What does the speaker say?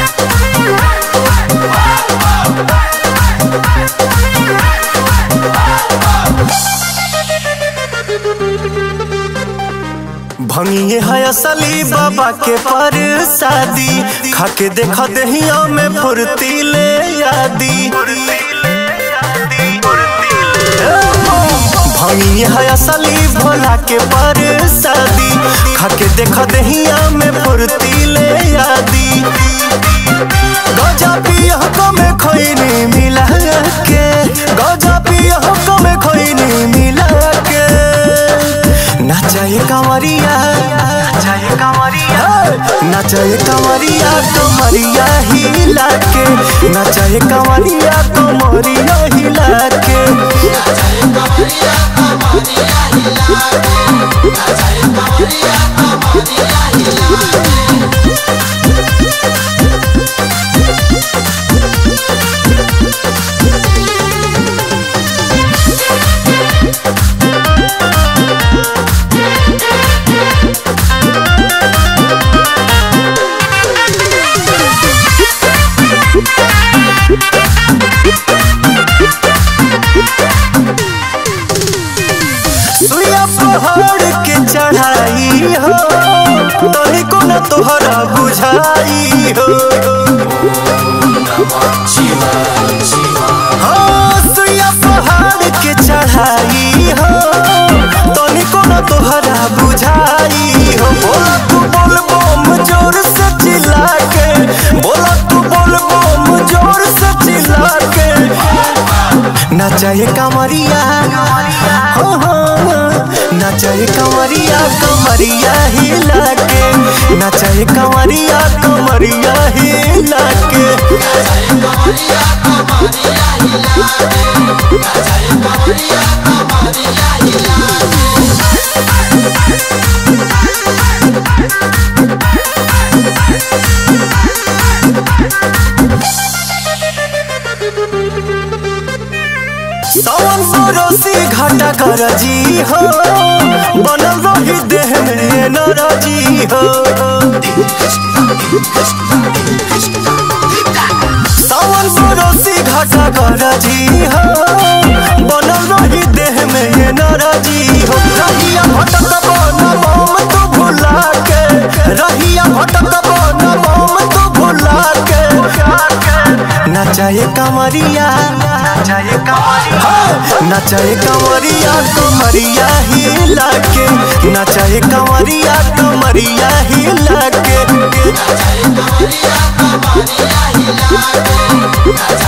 भंगिए है असली बाबा के परसादी, खाके देखा दहिया में फुर्ती ले यादी। भंगिए है असली भोला के परसादी, खाके देखा दहिया में फुर्ती ले यादी। गजा पिया को में खैनी मिला के, गजा पिया को में खैनी मिला के। नाचाए कंवरिया, नाचाए कंवरिया, नाचाए कंवरिया कमरिया हिला के, नाचाए कंवरिया कमरिया हिला के, नाचाए कंवरिया कमरिया हिला के, नाचाए कंवरिया कमरिया हिला के। पहाड़ के चढ़ाई हो तोरी को न तोहरा बुझाई हो। सुइया पहाड़ के चढ़ाई हो तोरी को न तोहरा बुझाई हो। बोला तू बोल बम जोर से चिल्ला के, बोला तू बोल बम जोर से चिल्ला के। नाचाए कंवरिया, नाचाए कंवरिया कमरिया हिला के, नाचाए कंवरिया कमरिया हिला के, नाचाए कंवरिया कमरिया हिला के, नाचाए कंवरिया कमरिया हिला सावन सरोसी घाटा कर जी हो, बनल रही देह में नाराजी हो। सावन सरोसी घाटा कर जी हो, बनल रही देह में नाराजी हो। रहिया भटक बना बम तू भुला के, रहिया भटक बना बम तू भुला के। नाचाए कंवरिया, नाचाए कंवरिया, नाचाए कंवरिया कमरिया हिला के, नाचाए कंवरिया कमरिया हिला के, नाचाए कंवरिया कमरिया हिला के।